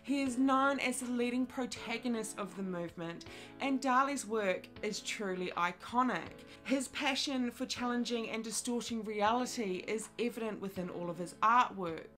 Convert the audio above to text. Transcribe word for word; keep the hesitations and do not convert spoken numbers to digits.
He is known as the leading protagonist of the movement, and Dali's work is truly iconic. His passion for challenging and distorting reality is evident within all of his artwork.